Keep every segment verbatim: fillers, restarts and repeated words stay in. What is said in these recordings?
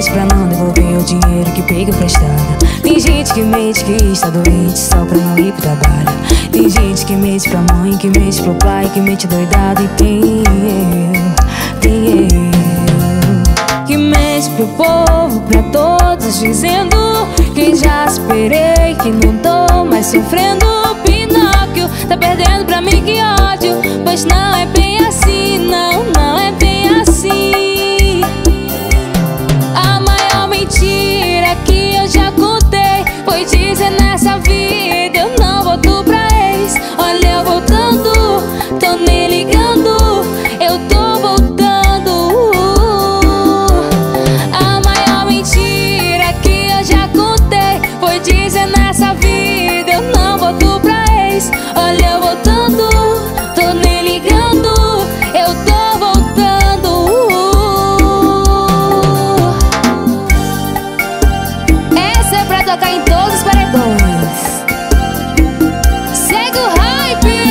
mente pra não devolver o dinheiro que pega emprestado. Tem gente que mente que está doente só pra não ir pro trabalho. Tem gente que mente pra mãe, que mente pro pai, que mente doidado. E tem eu, tem eu que mente pro povo, pra todos, dizendo que já esperei, que não tô mais sofrendo. Pinóquio tá perdendo pra mim, que ódio. Pois não é bem assim, não, não é bem assim. A maior mentira que eu já contei foi dizer nessa vida eu não volto pra ex. Olha eu voltando, tô nem ligando, eu tô voltando. A maior mentira que eu já contei foi dizer nessa vida eu não volto pra ex. Olha eu voltando, tô nem ligando, eu tô voltando. Essa é pra tocar em todos os paredões. Segue o hype.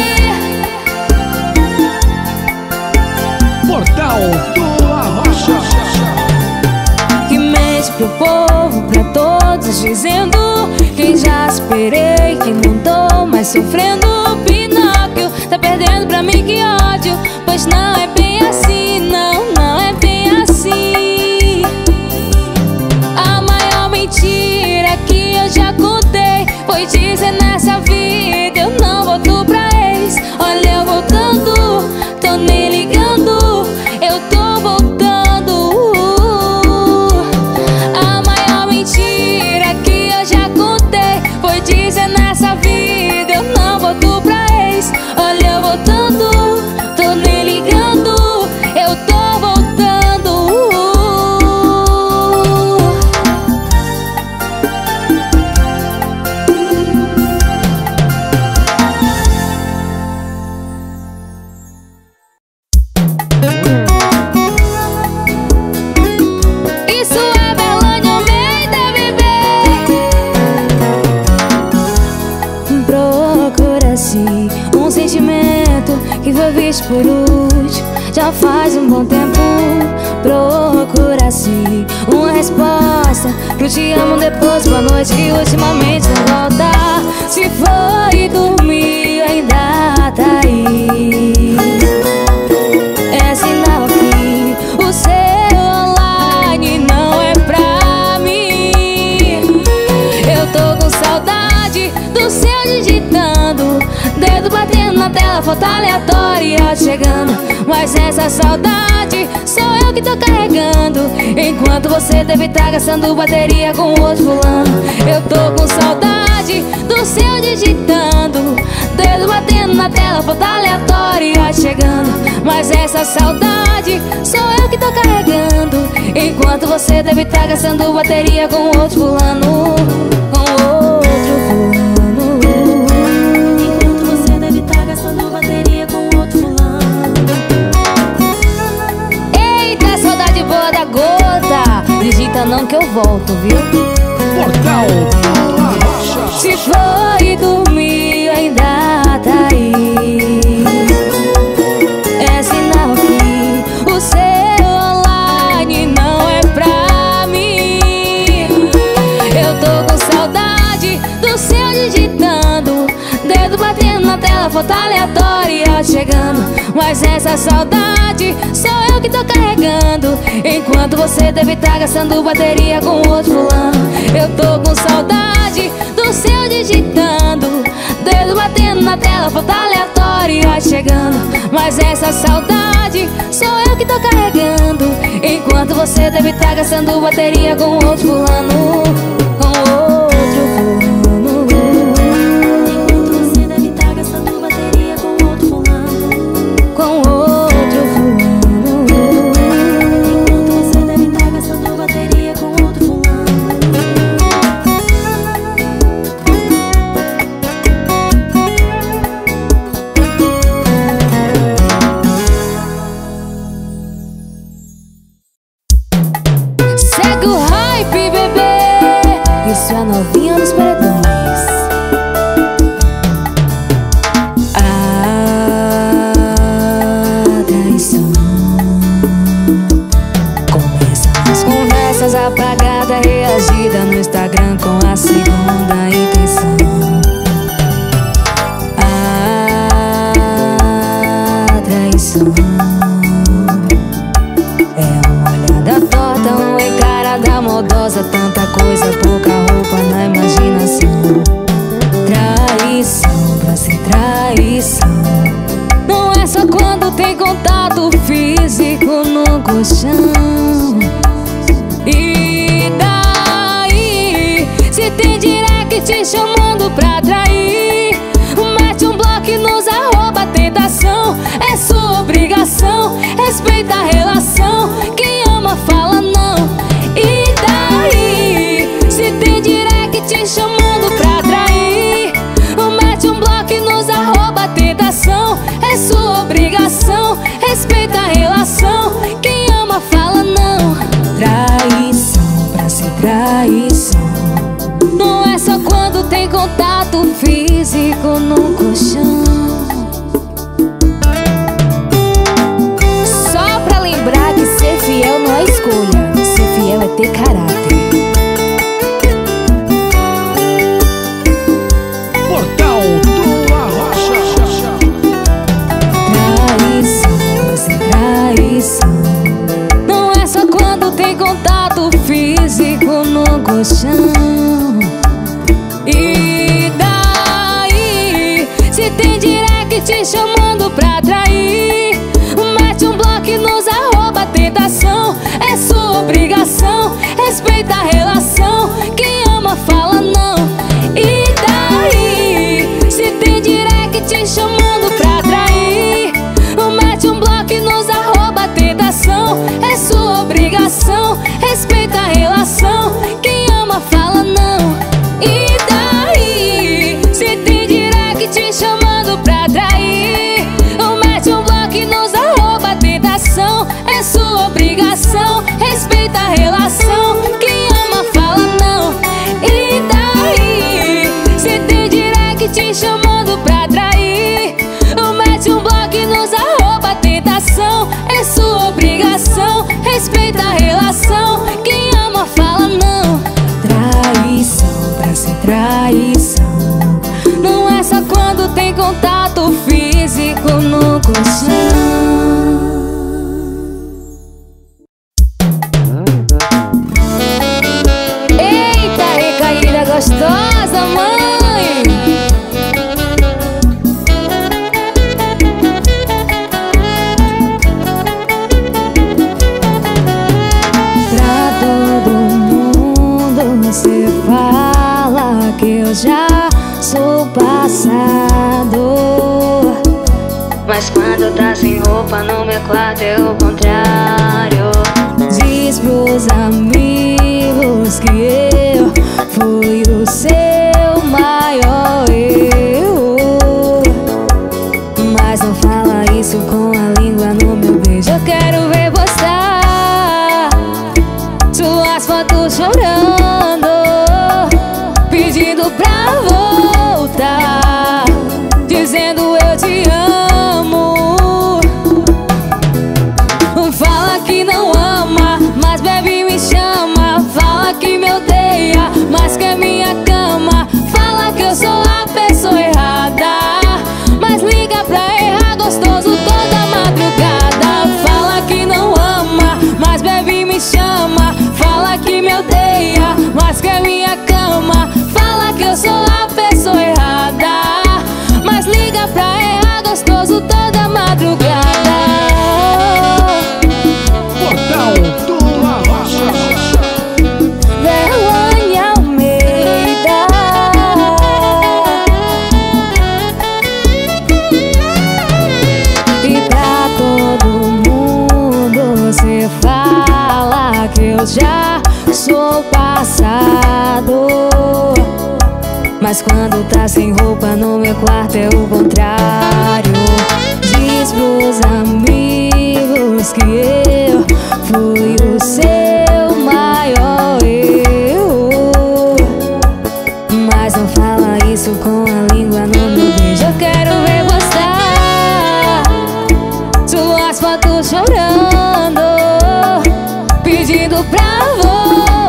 Portal do Arrocha. Que mente pro povo, pra todos, dizendo que já esperei, que não tô mais sofrendo. Pinóquio tá perdendo pra mim, que ódio. Pois não é bem assim, não, não é bem assim. A maior mentira que eu já contei foi dizer nessa vida eu não volto pra ex. Olha eu voltando, tô nem ligando, eu tô voltando. A maior mentira que eu já contei foi dizer nessa vida eu não volto pra ex. Olha eu voltando, tô nem ligando, eu tô voltando. Isso é Berlândia Almeida, bebê. Procura-se um sentimento que foi visto por último já faz um bom tempo. Procura-se uma resposta pro te amo depois, boa noite, que ultimamente não volta. Se foi dormir ainda tá aí, é sinal que o seu online não é pra mim. Eu tô com saudade do seu digitando, dedo batendo na tela, foto aleatória chegando. Mas essa saudade sou eu que tô carregando, enquanto você deve estar gastando bateria com outro fulano. Eu tô com saudade do seu digitando, dedo batendo na tela, foto aleatória chegando. Mas essa saudade sou eu que tô carregando, enquanto você deve estar gastando bateria com outro fulano. Com outro fulano. Enquanto você deve estar gastando bateria com outro fulano. Eita, saudade boa da gota, digita não que eu volto, viu? Portal do Arrocha. Se foi dormir ainda tá aí, é sinal que o seu online não é pra mim. Eu tô com saudade do seu digitando, dedo batendo na tela, foto aleatória chegando. Mas essa saudade sou eu que tô carregando, enquanto você deve estar gastando bateria com outro fulano. Eu tô com saudade do seu digitando, dedo batendo na tela, foto aleatória chegando. Mas essa saudade sou eu que tô carregando, enquanto você deve estar gastando bateria com outro fulano. Com outro fulano. Enquanto você deve estar gastando bateria com outro fulano. Com outro fulano. Enquanto você deve estar gastando bateria com outro fulano. Segue o hype, bebê. Isso é novinha nos paredões. A traição começa nas conversas apagada, reagida no Instagram com a segunda intenção. A traição é uma olhada torta, uma encarada maldosa, tanta coisa, pouca roupa na imaginação. Traição pra ser traição não é só quando tem contato físico no colchão. E daí, se tem direct te chamando pra trair, mete um bloco e nos arroba tentação. É sua obrigação, respeita a relação. Quem ama fala não. E daí, se tem direct te chamando pra trair, mete um bloco e nos arroba tentação. É sua obrigação, respeita a relação. Quem ama fala não. Traição pra ser traição não é só quando tem contato físico no colchão. Só pra lembrar que ser fiel não é escolha, ser fiel é ter caráter. Portal do Arrocha. Traição pra ser traição não é só quando tem contato físico no colchão. E daí, se tem direct te chamando pra trair, mete um bloco e nos arroba tentação. É sua obrigação, respeita a relação. Quem ama fala não. E daí, se tem direct te chamando pra trair, mete um bloco e nos arroba tentação. É sua obrigação, respeita a relação. Quem ama fala não. E daí, se tem direct te chamando pra trair, mete um bloco e nos arroba tentação. É sua obrigação, respeita a relação. Quem ama fala não. E daí, se tem direct te chamando pra trair, mete um bloco e nos arroba tentação. É sua obrigação, respeita a relação. Quem ama fala não. Traição pra ser traição não é só quando tem contato físico no colchão. Eita, recaída gostosa, mãe! Pra todo mundo você fala que eu já sou passado, mas quando tá sem roupa no meu quarto é o contrário. Diz pros amigos que eu fui o seu maior erro, mas não fala isso com a língua no meu beijo. Eu quero ver postar suas fotos chorando, pedindo pra voltar, dizendo eu te amo. Fala que não ama, mas bebe e me chama. Fala que me odeia, mas quer minha cama. Fala que eu sou a pessoa errada, mas liga pra errar gostoso toda madrugada. Fala que não ama, mas bebe e me chama. Fala que me odeia, mas quer minha cama. Fala que eu sou a pessoa errada, mas liga pra errar gostoso toda madrugada. Portal do Arrocha. Verlane Almeida. E pra todo mundo você fala que eu já sou passado, mas quando tá sem roupa no meu quarto é o contrário. Diz pros amigos que eu fui o seu maior erro, mas não fala isso com a língua no meu beijo. Eu quero ver postar suas fotos chorando, pedindo pra voltar,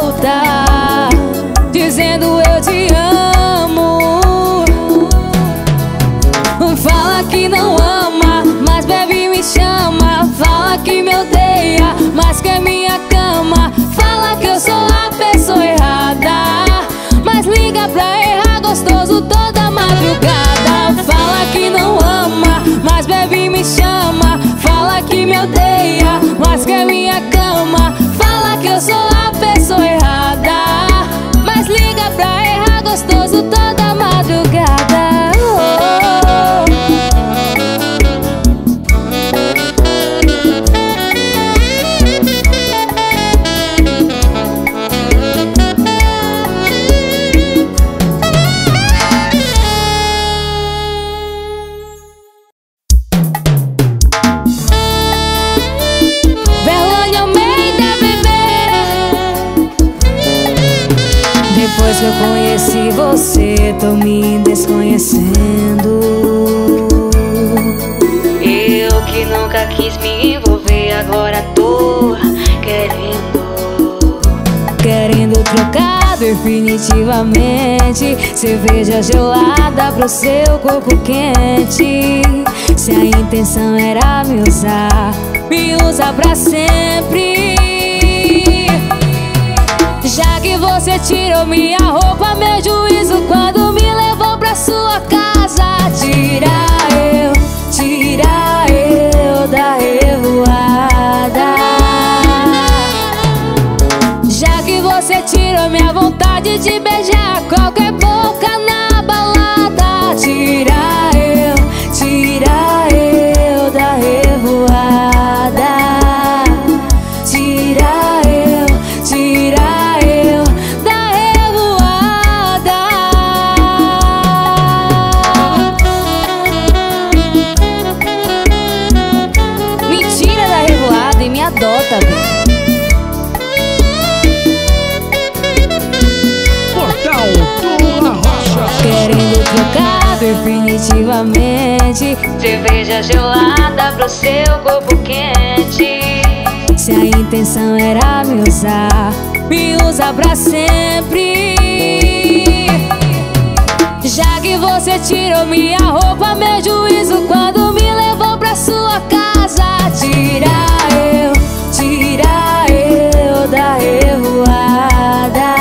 que me odeia, mas quer minha cama. Fala que eu sou a pessoa errada, mas liga pra errar gostoso toda madrugada. Oh, oh. Depois que eu conheci você, tô me desconhecendo. Eu que nunca quis me envolver, agora tô querendo. Querendo trocar definitivamente cerveja gelada pro seu corpo quente. Se a intenção era me usar, me usa pra sempre. Já que você tirou minha roupa, meu juízo quando me levou pra sua casa. Tira eu, tira eu da revoada. Já que você tirou minha vontade de beijar qualquer boca na balada. Tira eu, tira eu da revoada. Tira eu, tira adota, Portal do La Rocha. Querendo trocar definitivamente cerveja gelada pro seu corpo quente. Se a intenção era me usar, me usa pra sempre. Já que você tirou minha roupa, meu juízo quando me levou pra sua casa. Tira eu, tira eu da revoada.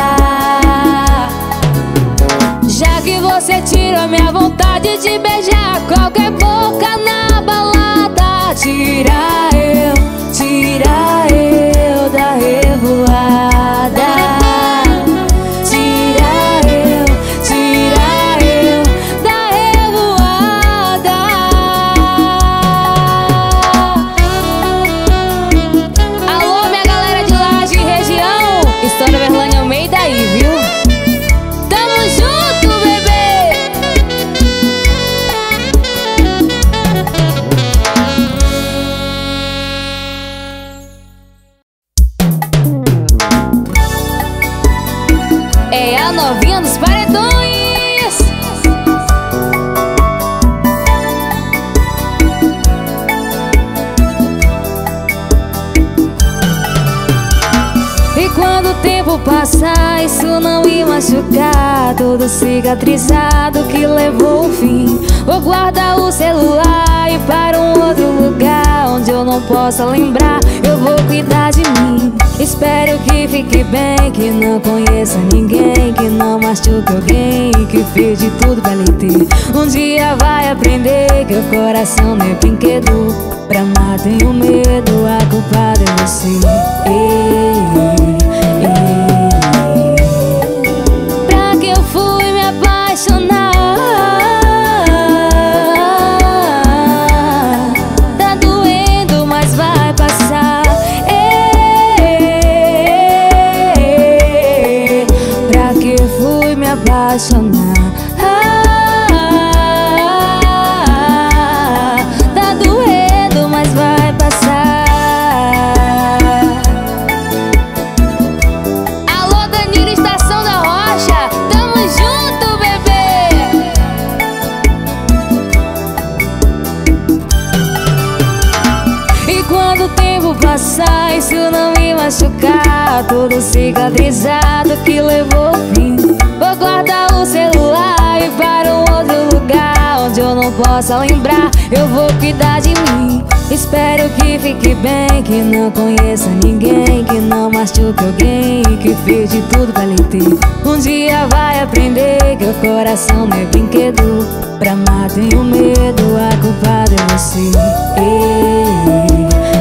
Já que você tirou minha vontade de beijar qualquer boca na balada. Tira eu, tira eu da revoada. Tira eu, tira eu da revoada. Alô, minha galera de Laje e região, História Verlane Almeida aí, viu? Tamo junto, bebê! É a novinha dos paredões. E quando o tempo passar, isso não me machucar, todo cicatrizado que levou o fim, vou guardar o celular e para um outro lugar onde eu não possa lembrar. Eu vou cuidar de mim. Espero que fique bem, que não conheça ninguém, que não machuque alguém, que fez de tudo pra lhe ter. Um dia vai aprender que o coração não é brinquedo. Pra amar tenho medo, a culpada é você. Ei, ei. Pra que eu fui me apaixonar? Tá doendo, mas vai passar. Ei, pra que eu fui me apaixonar? Tá doendo, mas vai passar. Alô, Danilo, Estação da Rocha, tamo junto, bebê! E quando o tempo passar, isso não me machucar, todo cicatrizado que levou o fim, vou guardar o celular e para um outro lugar onde eu não possa lembrar. Eu vou cuidar de mim. Espero que fique bem, que não conheça ninguém, que não machuque alguém, que fez de tudo pra lhe ter. Um dia vai aprender que o coração não é brinquedo. Pra amar tenho medo, a culpada é você. Ei,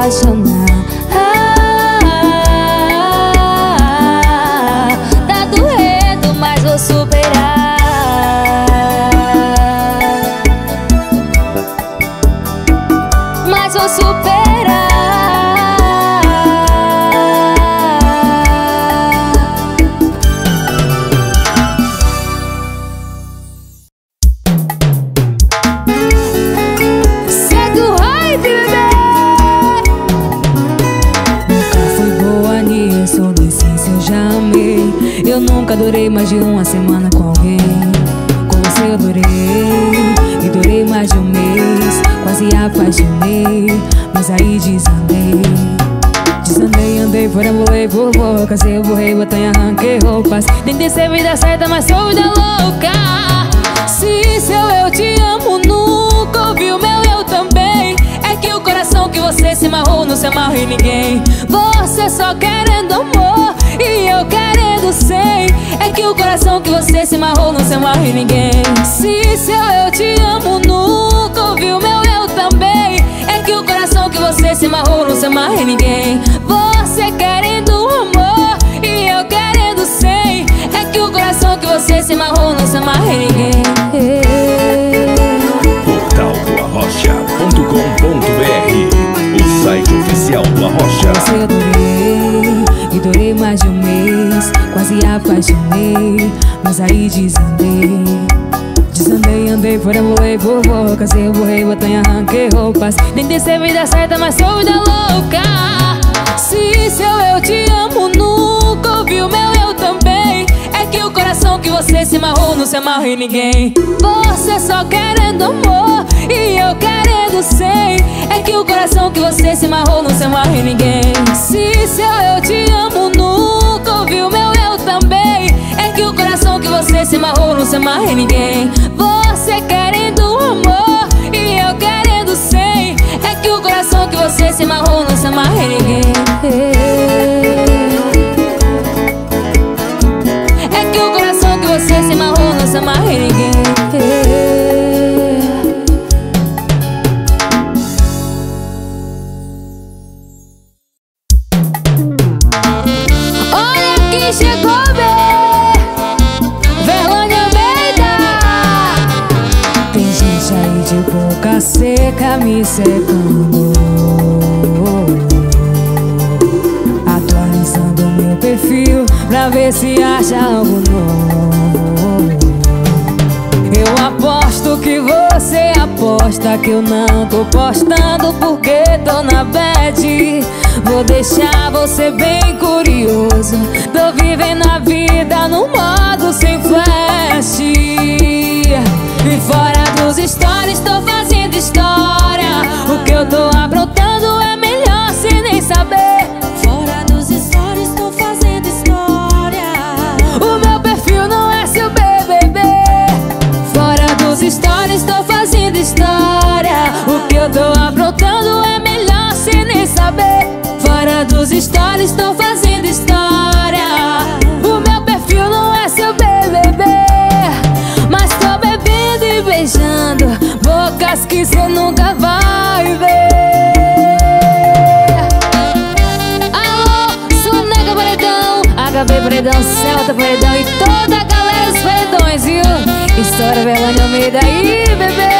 apaixonar. Ah, tá doendo, mas vou superar. Mas vou superar. Eu nunca durei mais de uma semana com alguém. Com você eu durei, e durei mais de um mês. Quase apaixonei, mas aí desandei. Desandei, andei, perambulei por boca. Se eu borrei, botei, arranquei roupas. Tentei ser vida certa, mas sou vida louca. Se seu eu te amo nunca ouviu meu eu também. É que o coração que você se amarrou não se amarra em ninguém. Você só querendo amor e eu querendo sei. É que o coração que você se amarrou não se amarra em ninguém. Se seu eu te amo nunca ouviu meu eu também. É que o coração que você se amarrou não se amarra em ninguém. Você querendo amor e eu querendo sei. É que o coração que você se amarrou não se amarra em ninguém. Portal do Arrocha ponto com ponto br, o site oficial do Arrocha. Você eu durei, e durei mais de um mês. Quase apaixonei, mas aí desandei. Desandei, andei, perambulei por boca. Se eu borrei, botei, arranquei roupas. Tentei ser vida certa, mas sou vida louca. Se seu eu te amo nunca ouviu meu eu também. É que o coração que você se amarrou não se amarra em ninguém. Você só querendo amor e eu querendo sei. É que o coração que você se amarrou não se amarra em ninguém. Se seu eu te amo nunca ouviu meu eu também. É que o coração que você se amarrou não se amarra em ninguém. Você querendo amor e eu querendo sei. É que o coração que você se amarrou não se amarra em ninguém. É que o coração que você se amarrou não se amarra em ninguém. Olha quem chegou, bem, Verlânia Almeida. Tem gente aí de boca seca me secando, atualizando meu perfil pra ver se acha algo novo. Eu aposto que você aposta que eu não tô postando porque tô na bad. Vou deixar você bem curioso. Tô vivendo a vida no modo sem flash. E fora dos stories tô fazendo história. O que eu tô aprontando é melhor cê nem saber. Fora dos stories tô fazendo história. O meu perfil não é seu B B B. Fora dos stories tô fazendo história. O que eu tô aprontando é melhor cê nem saber. Fora dos stories tô fazendo história. O meu perfil não é seu B B B. Mas tô bebendo e beijando bocas que cê nunca vai ver. Alô, Soneca Paredão, H B Paredão, Celta Paredão e toda a galera dos paredões, viu? História Verlânia Almeida aí, bebê.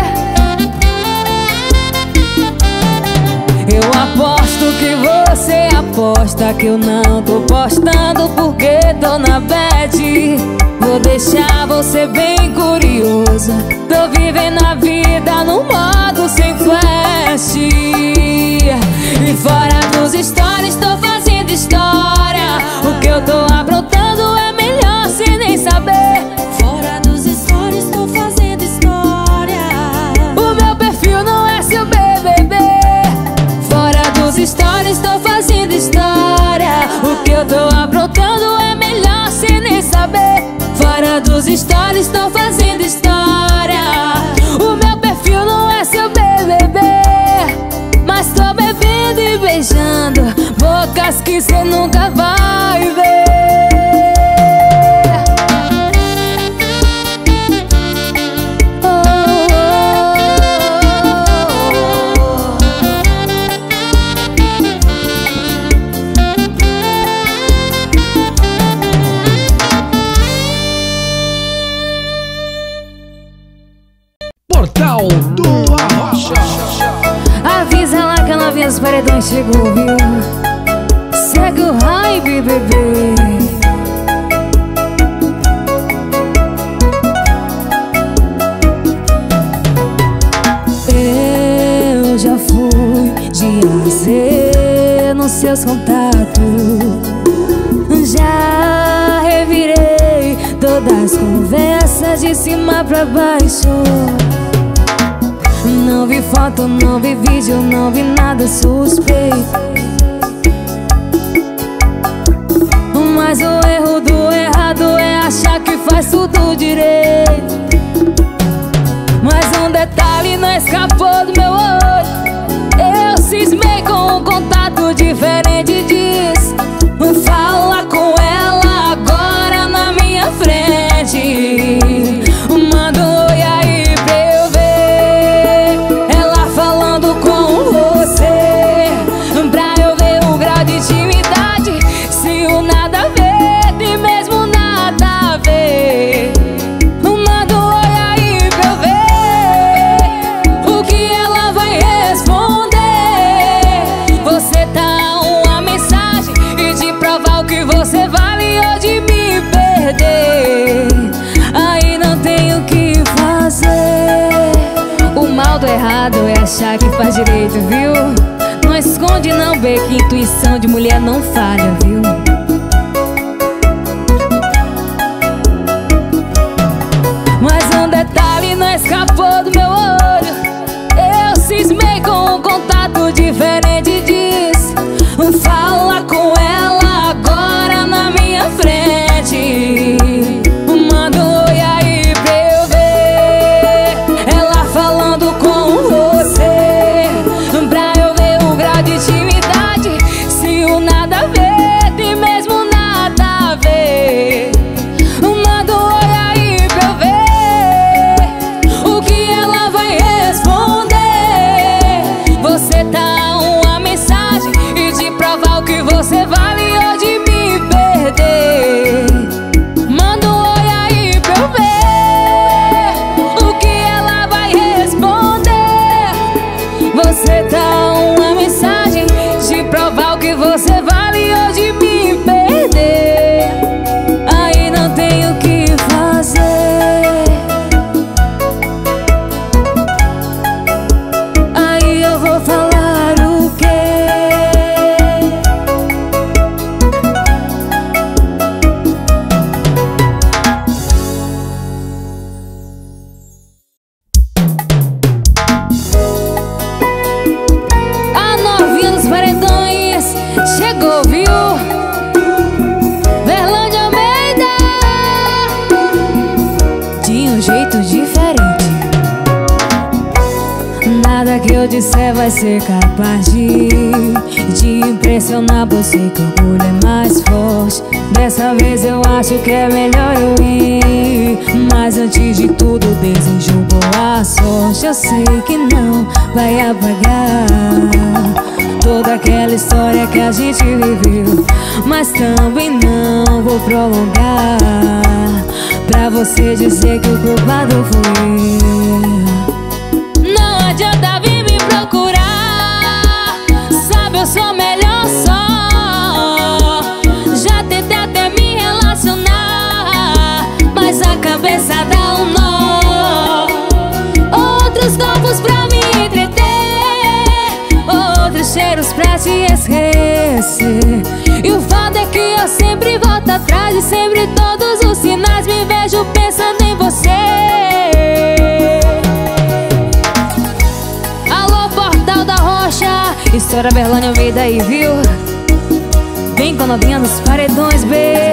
Eu aposto que você aposta que eu não tô postando porque tô na bad. Vou deixar você bem curioso. Tô vivendo a vida no modo sem flash. E fora dos stories tô fazendo história. O que eu tô aprontando é melhor cê nem saber. Fora dos stories tô fazendo história. O meu perfil não é seu B B B. Fora dos stories tô fazendo história. O que eu tô aprontando é melhor cê nem saber. Fora dos stories tô fazendo história. O meu perfil não é seu B B B. Mas tô bebendo e beijando bocas que cê nunca vai ver. Oh, oh, oh, oh. dos paredões chegou, viu? Segue o hype, bebê. Eu já fui de A Z nos seus contatos, já revirei todas as conversas de cima pra baixo. Não vi foto, não vi vídeo, não vi nada suspeito. Mas o erro do errado é achar que faz tudo direito. Mas um detalhe não escapou do meu olho. Eu cismei com um contato diferente, diz: fala com ela agora na minha frente. Manda um oi aí pra eu ver ela falando com você, pra eu ver o grau de intimidade. Se o nada a ver tem mesmo nada a ver. Manda um oi aí pra eu ver o que ela vai responder. Você tá uma mensagem e de provar o que você vale ou de me perder. Aí não tenho o que fazer. O mal do errado é achar que faz direito, viu? Não esconde não, bê, que intuição de mulher não falha, viu? Mas um detalhe não escapou do meu olho. Eu cismei com um contato diferente, diz: fala com ela agora na minha frente. Manda um oi aí pra eu ver ela falando com você, pra eu ver o grau de intimidade. Se o nada a ver tem mesmo nada a ver. Manda um oi aí pra eu ver o que ela vai responder. Você tá uma mensagem e de provar o que você vale ou de me perder. Manda um oi aí pra eu ver o que ela vai responder. Você tá uma mensagem de provar o que você vale ou de me perder. Aí não tenho o que fazer. Aí eu vou falar o quê? A novinha dos paredões chegou, viu? Verlândia Almeida, de um jeito diferente. Nada que eu disser vai ser capaz de de impressionar você, que o orgulho é mais forte. Dessa vez eu acho que é melhor eu ir, mas antes de tudo desejo boa sorte. Eu sei que não vai apagar toda aquela história que a gente viveu, mas também não vou prolongar pra você dizer que o culpado fui eu. Não adianta vir me procurar, sabe, eu sou melhor só. Já tentei até me relacionar, mas a cabeça dá um nó. Outros corpos pra me entreter, outros cheiros pra te esquecer. E o fato é que eu sempre volto atrás e sempre todos os sinais me vejo pensando em você. Alô, Portal da Rocha, estoura Verlândia Almeida aí, viu? Vem com a novinha nos paredões, B.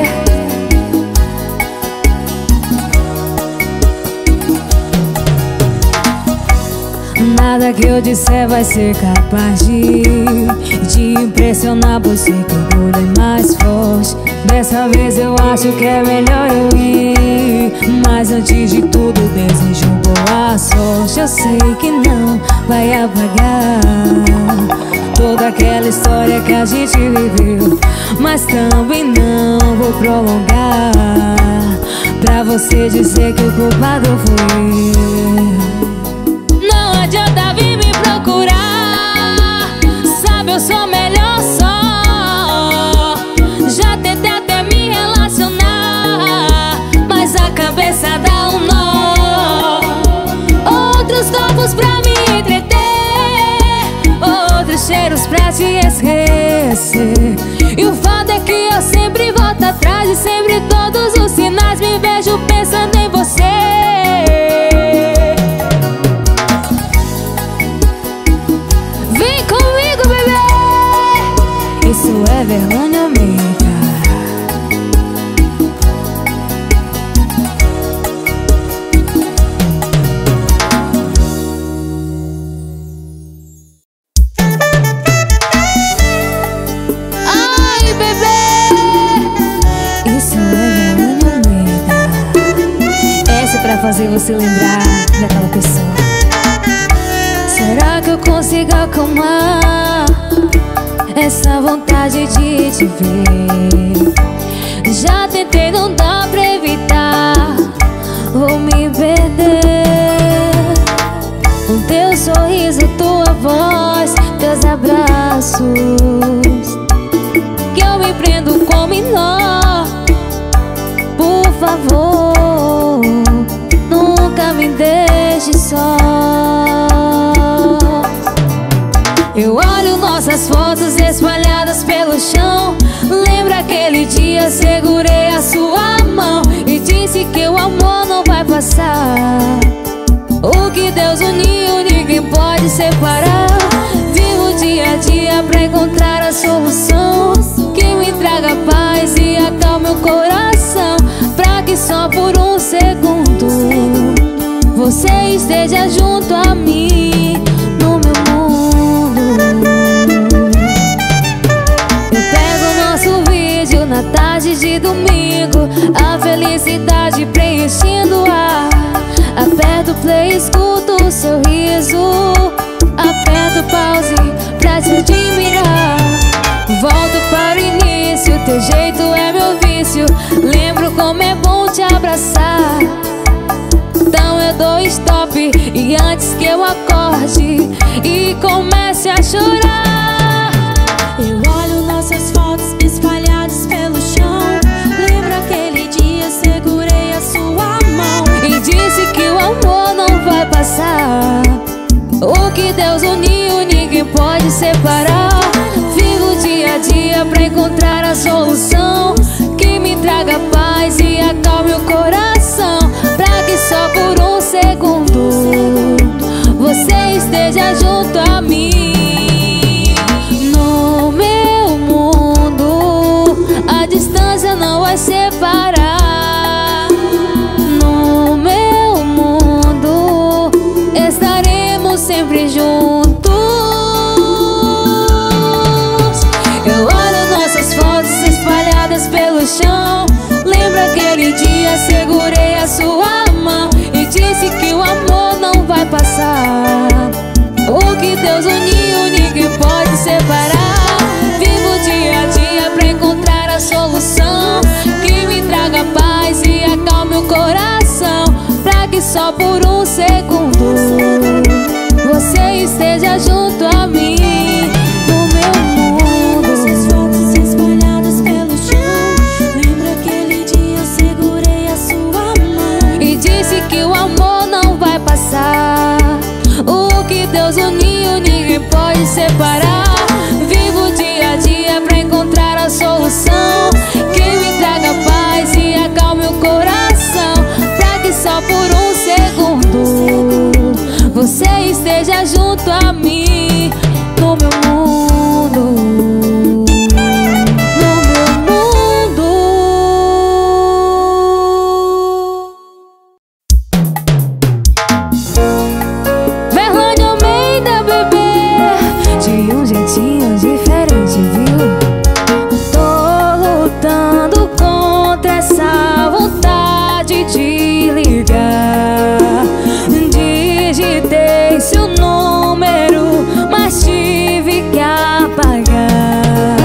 Nada que eu disser vai ser capaz de de impressionar você, que o orgulho é mais forte. Dessa vez eu acho que é melhor eu ir, mas antes de tudo desejo boa sorte. Eu sei que não vai apagar toda aquela história que a gente viveu, mas também não vou prolongar pra você dizer que o culpado fui eu. Não adianta vir me procurar, sabe, cheiros pra te esquecer. E o fato é que eu sempre volto atrás, e sempre todos os sinais me vejo pensando em você. Vem comigo, bebê. Isso é Verlânio Almeida. Ai, bebê. Isso é Verlânio Almeida. Essa é pra fazer você lembrar daquela pessoa. Será que eu consigo acalmar essa vontade de te ver? Já tentei, não dá pra evitar, vou me perder. O teu sorriso, tua voz, teus abraços, que eu me prendo como em nó. Por favor, nunca me deixe só. Eu olho nossas fotos espalhadas pelo chão. Lembra aquele dia, segurei a sua mão e disse que o amor não vai passar. O que Deus uniu, ninguém pode separar. Vivo dia a dia pra encontrar a solução que me traga paz e acalme o coração, pra que só por um segundo você esteja junto a mim no meu mundo. Eu pego nosso vídeo na tarde de domingo, a felicidade preenchendo o ar. Aperto play, escuto o seu riso, aperto pause pra te admirar. Volto para o início, teu jeito é meu vício. Lembro como é bom te abraçar. Então eu dou stop e antes que eu acorde e comece a chorar. Eu olho nossas fotos espalhadas pelo chão. Lembra aquele dia, segurei a sua mão e disse que o amor não vai passar. O que Deus uniu, ninguém pode separar. Vivo dia a dia pra encontrar a solução que me traga paz e acalme o coração, pra que só por um segundo você esteja junto a mim. No meu mundo, a distância não vai separar. No meu mundo, estaremos sempre juntos. Eu olho nossas fotos espalhadas pelo chão. Lembra aquele dia, segurei a sua mão e disse que o amor não vai passar. O que Deus uniu, ninguém pode separar. Vivo dia a dia pra encontrar a solução que me traga paz e acalme o coração, pra que só por um segundo você esteja junto a mim no meu mundo. Nossas fotos espalhadas pelo chão. Lembra aquele dia, segurei a sua mão e disse que o amor não vai passar. O que Deus uniu, ninguém pode separar. Vivo dia a dia pra encontrar a solução que me traga paz e acalme o coração, pra que só por um segundo você esteja junto a mim no meu mundo. No meu mundo. Verlânio Almeida, bebê, de um jeitinho diferente, viu? Tô lutando contra essa vontade de ligar. Digitei seu número, mas tive que apagar.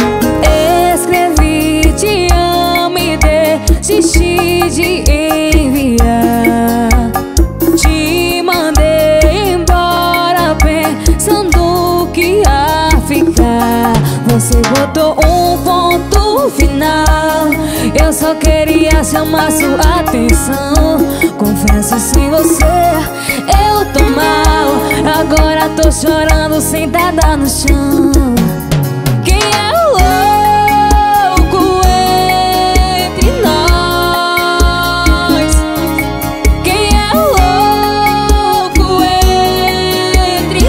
Escrevi te amo e desisti de enviar. Te mandei embora pensando que ia ficar. Você botou um ponto final, eu só queria chamar sua atenção. Confesso, sem você eu tô mal. Agora Agora tô chorando sentada no chão. Quem é o louco entre nós? Quem é o louco entre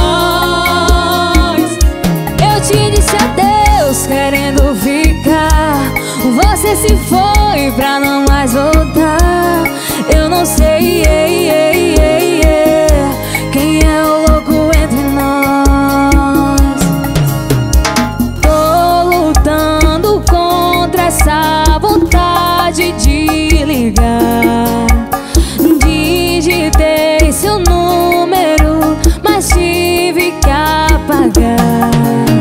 nós? Eu te disse adeus querendo ficar, você se foi pra não mais voltar. Eu não sei, ei, ei, ei, ei, quem é o louco entre nós. Tô lutando contra essa vontade de ligar. Digitei seu número, mas tive que apagar.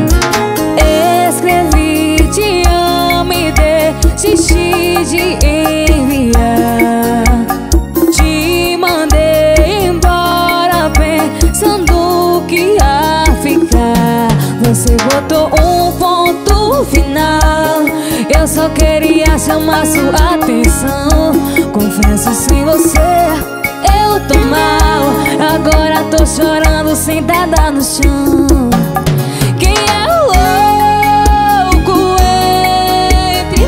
Escrevi te amo e desisti de enviar. Te mandei embora pensando que ia ficar. Você botou um ponto final, eu só queria chamar sua atenção. Confesso, sem você eu tô mal. Agora tô chorando sentada no chão. Quem é o louco entre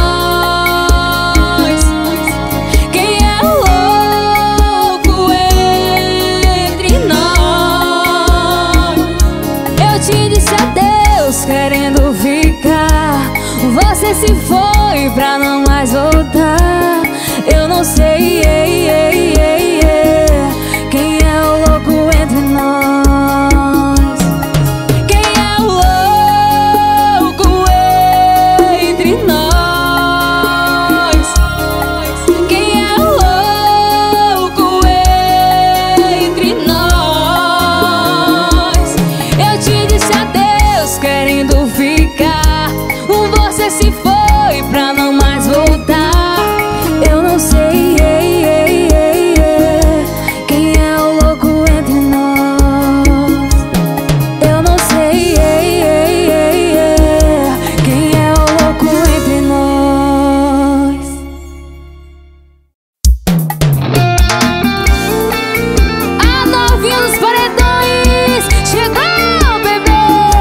nós? Quem é o louco entre nós? Eu te disse adeus querendo ficar, você se foi pra não mais voltar. Eu não sei, ei, ei, ei, ei, quem é o louco entre nós? Quem é o louco entre nós? Quem é o louco entre nós? Eu te disse adeus querendo ficar, você se foi pra não mais voltar. Eu não sei, ei, ei, ei, ei, quem é o louco entre nós? Eu não sei, ei, ei, ei, ei, quem é o louco entre nós? A novinha dos paredões chegou, bebê.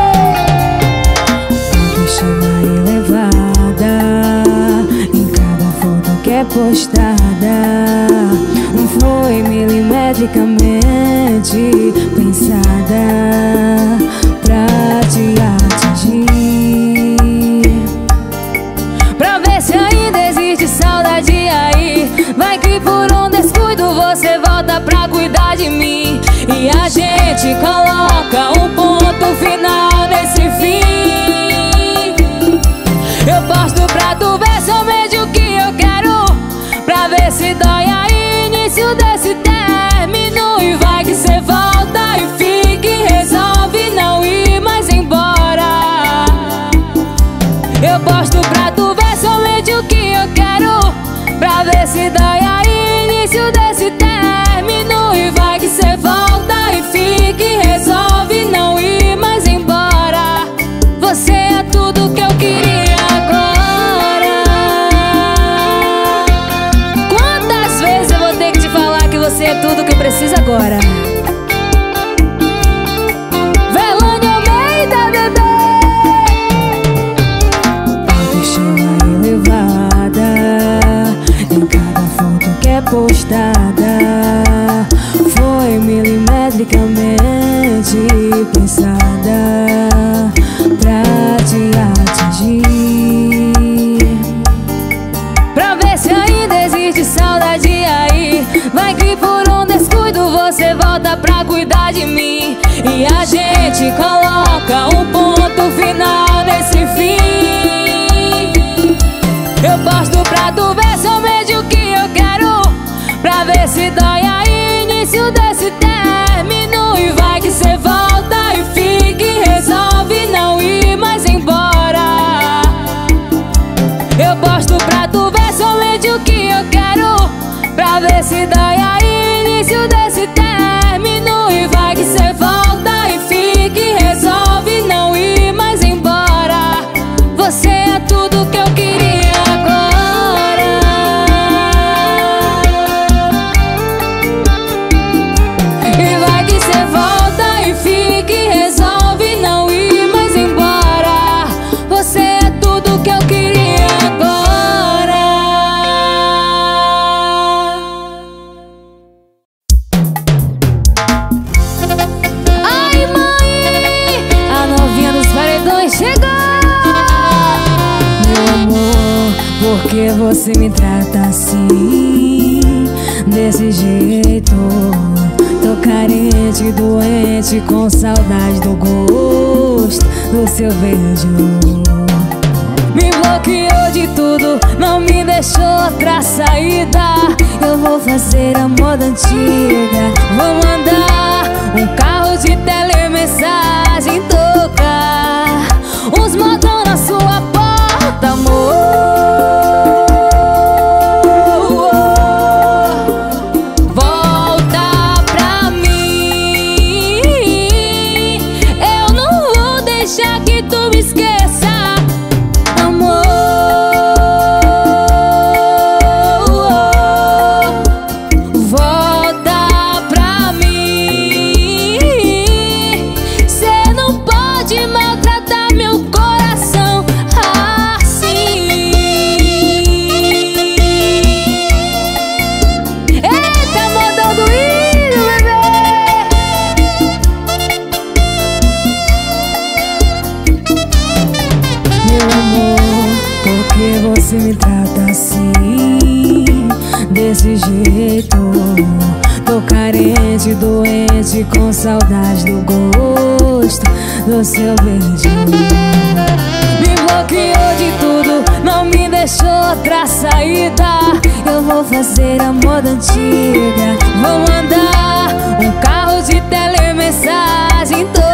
Autoestima elevada em cada foto que é postada. Foi milimetricamente pensada pra te atingir, pra ver se ainda existe saudade aí. Vai que por um descuido você volta pra cuidar de mim, e a gente coloca um ponto final nesse fim. Eu posto pra tu ver somente o que eu quero, pra ver se dói a início desse término. E vai que cê volta e fica e resolve não ir mais embora. Eu posto pra tu ver somente o que eu quero, pra ver se dói a início desse término. E vai que cê volta e fica e resolve não ir mais embora. Você é tudo que eu queria agora. Quantas vezes eu vou ter que te falar que você é tudo que eu preciso agora? Velane Almeida, bebê. Autoestima elevada em cada foto que é postada. Foi milimetricamente pensada pra te atingir, pra ver se ainda existe saudade aí. Vai que por um descuido você volta pra cuidar de mim, e a gente coloca um ponto final nesse fim. Eu posto pra tu ver somente o que eu quero, pra ver se dói a início desse término. E vai que cê volta e fica e resolve não ir mais embora. Eu posto pra tu ver somente o que eu quero, pra ver se dói a início desse término. E vai que cê volta e fica e resolve não ir mais embora. Você é tudo que eu queria agora. E vai que cê volta que você me trata assim, desse jeito? Tô carente, doente, com saudade do gosto do seu beijo. Me bloqueou de tudo, não me deixou outra saída. Eu vou fazer a moda antiga, vou mandar um carro de telemensagem tocar uns modão na sua porta, amor. Volta pra mim, eu não vou deixar que tu me esqueça, amor. Volta pra mim, cê não pode maltratar meu coração assim. Eita, modão do índio, bebê. Meu amor, por que você me trata assim, desse jeito? Tô carente, doente, com saudade do gosto do seu beijo. Me bloqueou de tudo, não me deixou outra saída. Eu vou fazer a moda antiga, vou mandar um carro de telemensagem tocar